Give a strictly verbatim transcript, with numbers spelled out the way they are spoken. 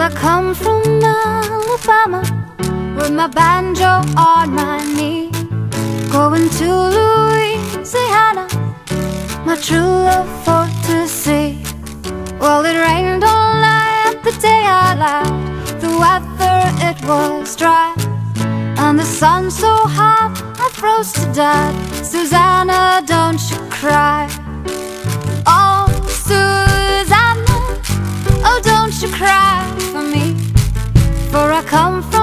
I come from Alabama, with my banjo on my knee, going to Louisiana, my true love for to see. Well, it rained all night the day I left. The weather, it was dry, and the sun so hot I froze to death. Susannah, don't you cry. Oh, Susannah, oh, don't you cry for me, for I come from